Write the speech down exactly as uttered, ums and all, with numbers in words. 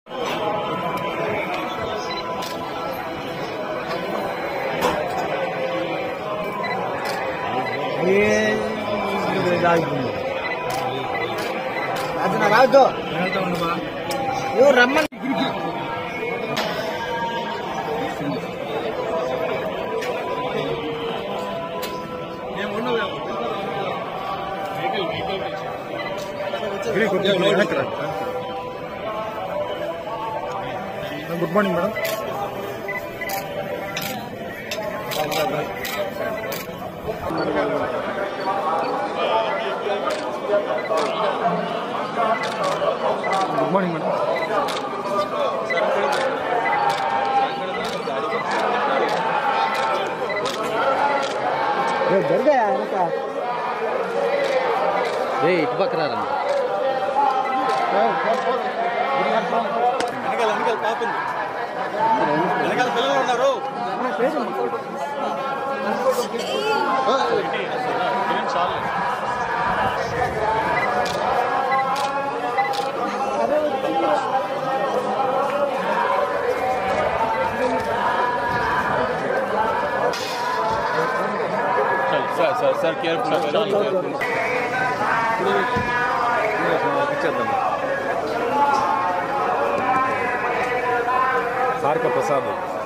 ಅದನ್ನ ರಾಜು ಇವ್ರು ರಮ್ಮನ್ good morning madam. Good morning madam. జరిగా ఇంకా ఏ ఇటు పక్క రారా వెనకాల వెనకాల పాపంది వెనకాల పిల్లలు ఉన్నారు. సార్ సార్ సార్ కేర్ఫుల్ ఇచ్చేద్దాం. సార్ కా ప్రసాద్